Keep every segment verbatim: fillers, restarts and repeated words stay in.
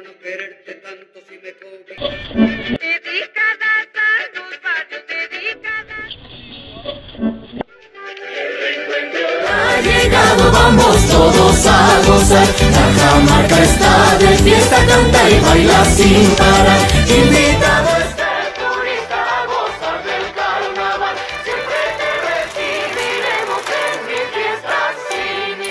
no quererte tanto si me cobras? Dedicadas a los barrios, dedicadas. Ha llegado, vamos todos a gozar. Cajamarca está de fiesta, canta y baila sin parar. Invitado está el turista a gozar del carnaval. Siempre te recibiremos en mi fiesta sin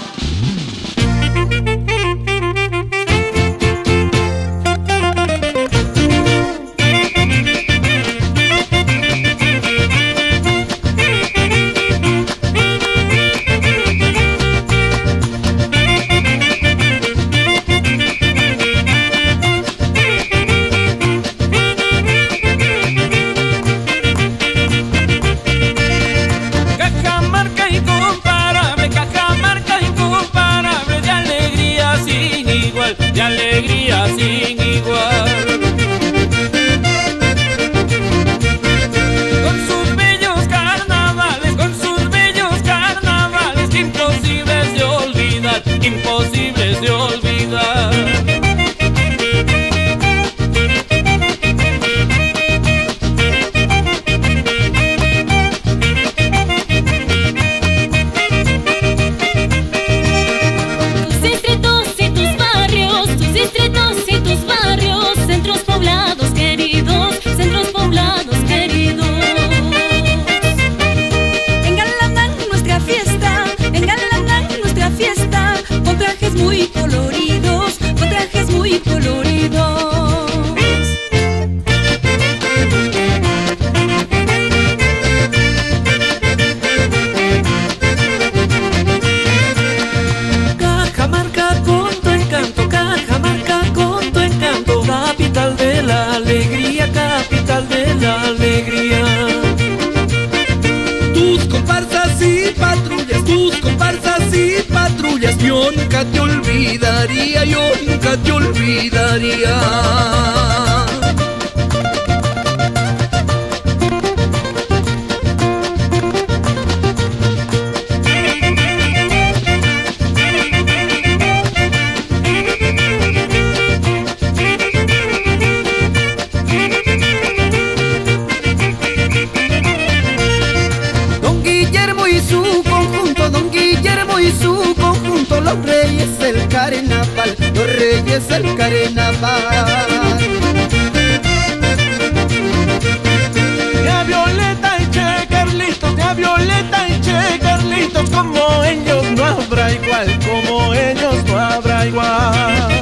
de alegría sin igual. Con sus bellos carnavales, con sus bellos carnavales, imposibles de olvidar, imposibles de olvidar. Yo nunca te olvidaría, yo nunca te olvidaría. Don Guillermo y su conjunto, don Guillermo y su conjunto, los reyes del carnaval, los reyes del carnaval. De Violeta y Che Carlitos, de Violeta y Che Carlitos, como ellos no habrá igual, como ellos no habrá igual.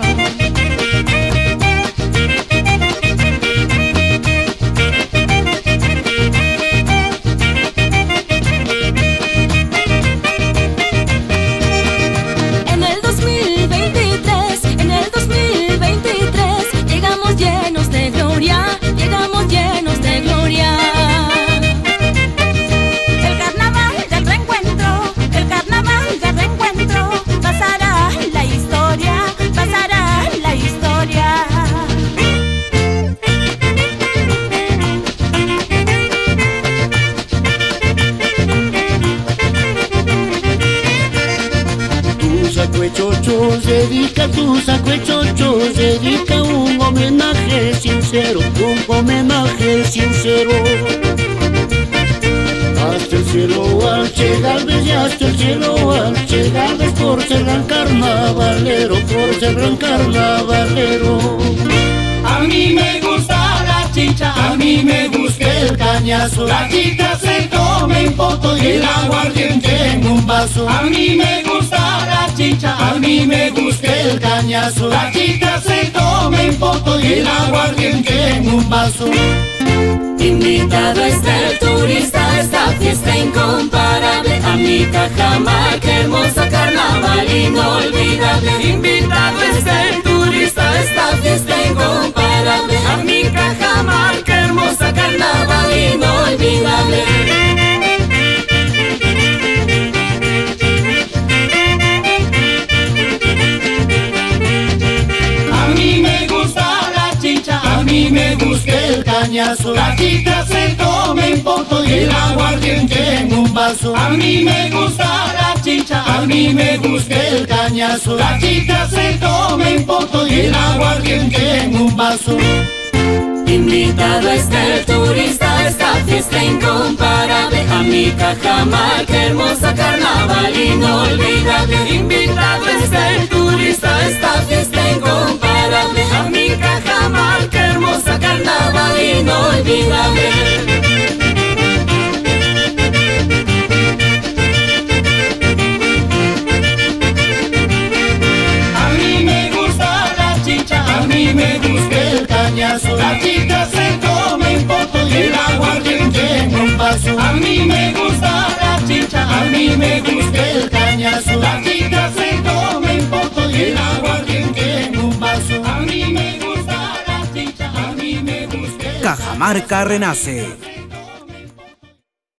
Chochos dedica tu saco de chochos, dedica un homenaje sincero, un homenaje sincero. Hasta el cielo al Che Galvez y hasta el cielo al Che Galvez por ser gran carnavalero, por ser gran carnavalero. A mí me gusta la chicha, a mí me gusta el cañazo. La chicha se come en poto y el aguardiente en un vaso. A mí me gusta la chicha, a mí me gusta el cañazo. La chicha se come en poto y el aguardiente en un vaso. Invitado está el turista a esta fiesta incomparable, a mi Cajamarca, hermosa carnaval inolvidable. Invitado está el turista a esta fiesta incomparable, a mi Cajamarca, hermosa carnaval inolvidable. A mí me gusta la chicha, a mí me gusta el cañazo. La chicha se come en poto y el aguardiente en un vaso. A mí me gusta la chicha, a mí me gusta el cañazo. La chicha se come en poto y el aguardiente vaso. Invitado está el turista, esta fiesta incomparable. A mi Cajamarca, hermosa carnaval inolvidable. Invitado está el turista, esta fiesta incomparable. A mi Cajamarca, hermosa carnaval inolvidable. A mí me gusta la chicha, a mí me gusta el cañazo. La chicha se come en poto y el aguardiente en un vaso. A mí me gusta la chicha, a mí me gusta el cañazo. La chicha se come en poto y el aguardiente en un vaso. A mí me gusta la chicha, a mí me gusta el Cajamarca renace.